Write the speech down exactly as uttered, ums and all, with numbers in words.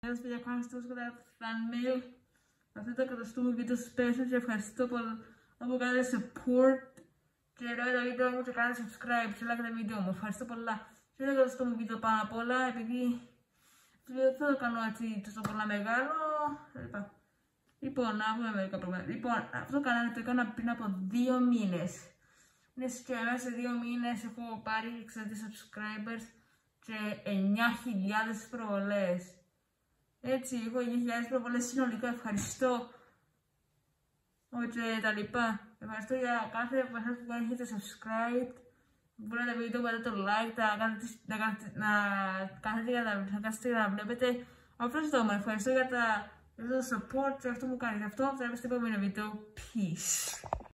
για κάνεις τόσο κατά fan mail. Αυτό το εκατοστό μου βίντεο special και ευχαριστώ που μου κάνετε support και εδώ το βίντεο μου και κάνετε subscribe και like το βίντεο μου. Ευχαριστώ πολλά. Και το εκατοστό μου βίντεο πάνω απ' όλα επειδή δεν θα το κάνω έτσι τόσο πολλά μεγάλο. Λοιπόν, να πούμε μερικά πράγματα. Λοιπόν, αυτό το κανάλι το έκανα πριν από δύο μήνες. Είναι και μέσα σε δύο μήνες έχω πάρει εξήντα subscribers και εννιά χιλιάδες προβολές. Έτσι, έχω εννιά χιλιάδες προβολές συνολικά. Ευχαριστώ. Και τα λοιπά. Ευχαριστώ για κάθε person που έχετε subscribe. Μπορείτε να βίντεο, πάρετε το like, να κάνετε, να κάνετε, να κάνετε για να, να, κάνετε, να βλέπετε. Αυτό το μου. Ευχαριστώ για, τα, για το support και αυτό που κάνετε. Αυτό θα βλέπετε στο επόμενο βίντεο. Peace.